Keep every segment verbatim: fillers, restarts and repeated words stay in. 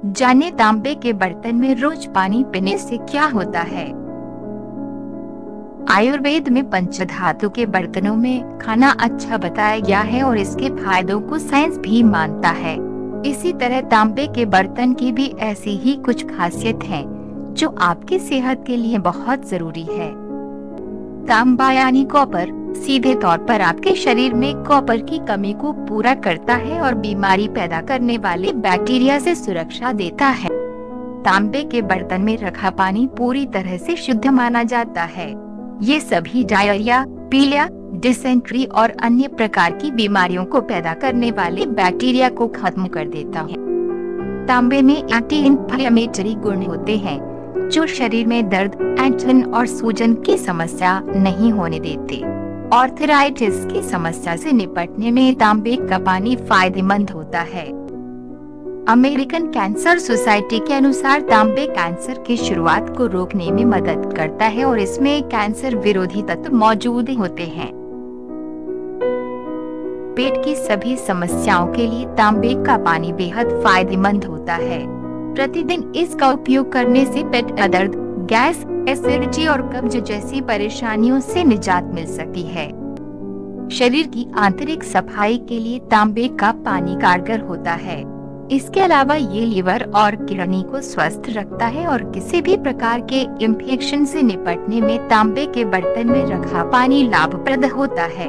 जाने तांबे के बर्तन में रोज पानी पीने से क्या होता है। आयुर्वेद में पंचधातु के बर्तनों में खाना अच्छा बताया गया है और इसके फायदों को साइंस भी मानता है। इसी तरह तांबे के बर्तन की भी ऐसी ही कुछ खासियत है जो आपकी सेहत के लिए बहुत जरूरी है। तांबा यानी कॉपर सीधे तौर पर आपके शरीर में कॉपर की कमी को पूरा करता है और बीमारी पैदा करने वाले बैक्टीरिया से सुरक्षा देता है। तांबे के बर्तन में रखा पानी पूरी तरह से शुद्ध माना जाता है। ये सभी डायरिया, पीलिया, डिसेंट्री और अन्य प्रकार की बीमारियों को पैदा करने वाले बैक्टीरिया को खत्म कर देता है। तांबे में एंटी इन्फ्लेमेटरी गुण होते हैं जो शरीर में दर्द, ऐंठन और सूजन की समस्या नहीं होने देते। आर्थराइटिस की समस्या से निपटने में तांबे का पानी फायदेमंद होता है। अमेरिकन कैंसर सोसाइटी के अनुसार तांबे कैंसर की शुरुआत को रोकने में मदद करता है और इसमें कैंसर विरोधी तत्व मौजूद होते हैं। पेट की सभी समस्याओं के लिए तांबे का पानी बेहद फायदेमंद होता है। प्रतिदिन इसका उपयोग करने से पेट का दर्द, गैस, एसिडिटी और कब्ज जैसी परेशानियों से निजात मिल सकती है। शरीर की आंतरिक सफाई के लिए तांबे का पानी कारगर होता है। इसके अलावा ये लीवर और किडनी को स्वस्थ रखता है और किसी भी प्रकार के इन्फेक्शन से निपटने में तांबे के बर्तन में रखा पानी लाभप्रद होता है।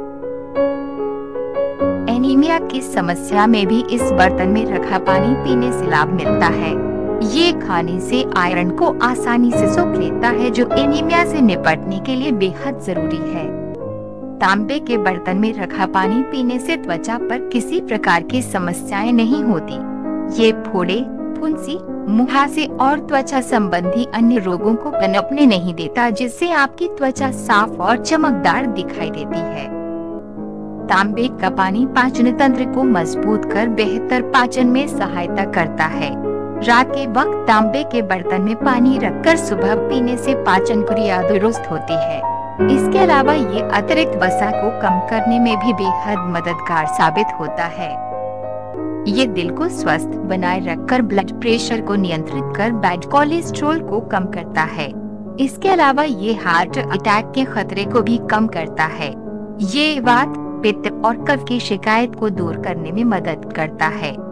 एनीमिया की समस्या में भी इस बर्तन में रखा पानी पीने से लाभ मिलता है। ये खाने से आयरन को आसानी से सोख लेता है जो एनीमिया से निपटने के लिए बेहद जरूरी है। तांबे के बर्तन में रखा पानी पीने से त्वचा पर किसी प्रकार की समस्याएं नहीं होती। ये फोड़े, फुंसी, मुहासे और त्वचा संबंधी अन्य रोगों को पनपने नहीं देता, जिससे आपकी त्वचा साफ और चमकदार दिखाई देती है। तांबे का पानी पाचन तंत्र को मजबूत कर बेहतर पाचन में सहायता करता है। रात के वक्त तांबे के बर्तन में पानी रखकर सुबह पीने से पाचन क्रिया दुरुस्त होती है। इसके अलावा ये अतिरिक्त वसा को कम करने में भी बेहद मददगार साबित होता है। ये दिल को स्वस्थ बनाए रखकर ब्लड प्रेशर को नियंत्रित कर बैड कोलेस्ट्रॉल को कम करता है। इसके अलावा ये हार्ट अटैक के खतरे को भी कम करता है। ये वात, पित्त और कफ की शिकायत को दूर करने में मदद करता है।